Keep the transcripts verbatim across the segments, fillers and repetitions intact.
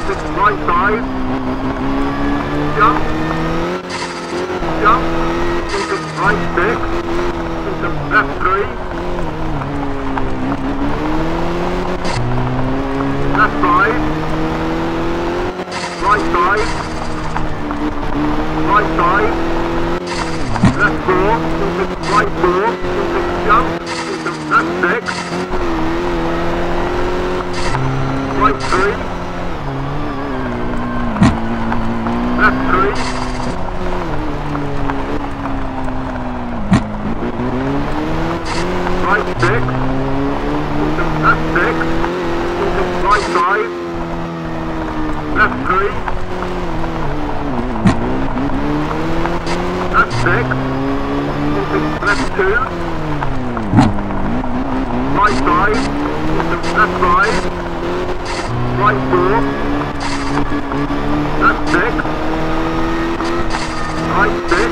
into right side, jump, jump, into right six, into left three, left five, right side, right side, left four, into right four, into jump, into left six, right three, left three, right six, into left six, into right side, left three, left six, into left two, right side, into left five, right four, left six, right six,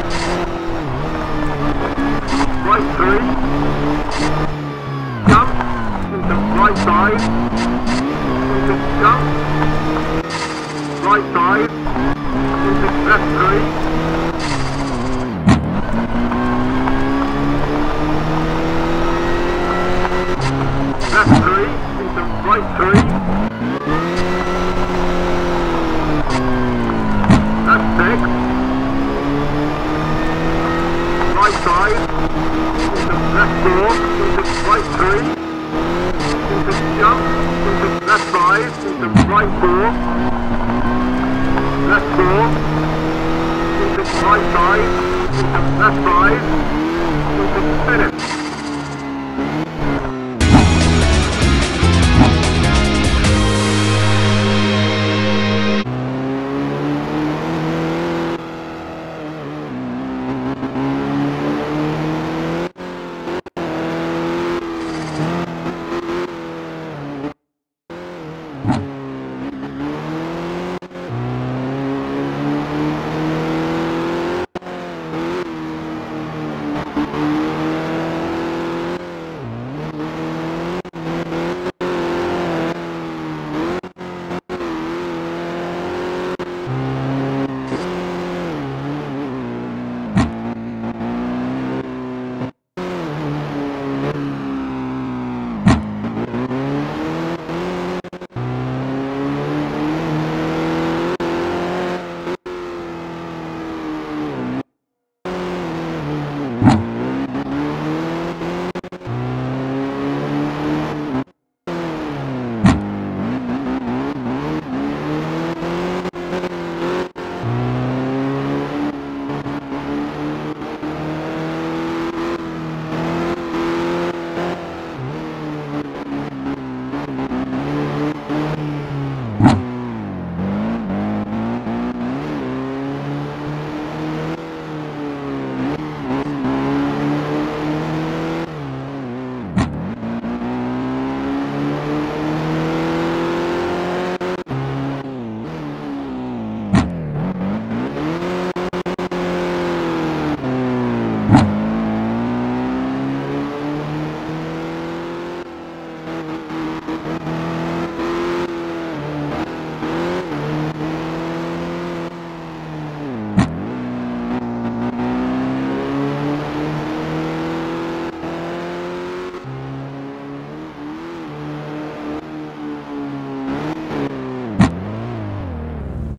right three, jump, into right side, into jump, right side, into left three, left three, into right three, left six, right side, into left four, into right three, into jump, into left five, into right four, left four, into right side, into left five, into finish.